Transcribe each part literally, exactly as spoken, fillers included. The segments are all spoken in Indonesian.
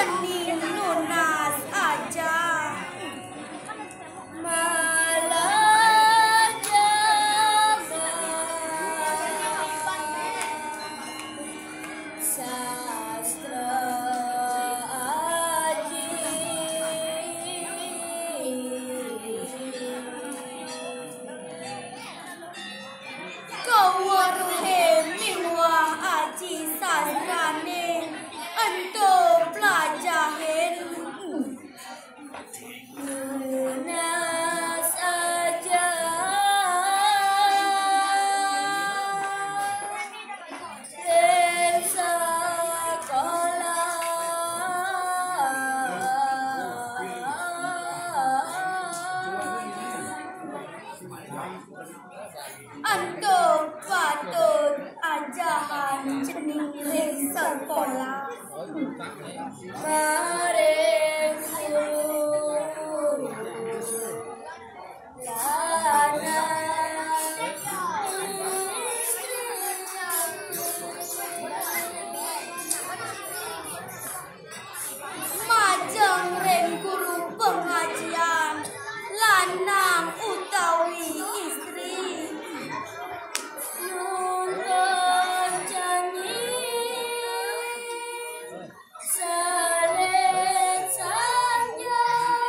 cening lunas aja malah jaga sastra aji kawar hemiwa aji sastrane untuk pelajarin lunas aja dan sekolah untuk patut ajahan cening sekolah bareng guru lana majeng rem guru pengajian lanang utawi istri nonton janji saling sanja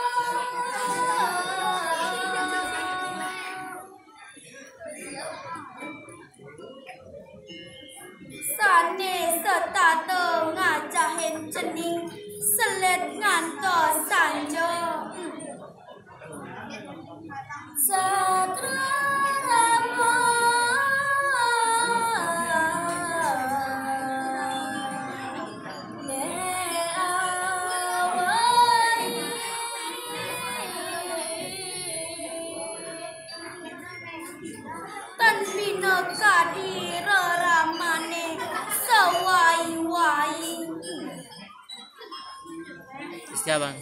sane setata ngajahin cening selet ngantos sanja satra rama ne awai tan bina kadi reramane sewai-wai Siapa bang?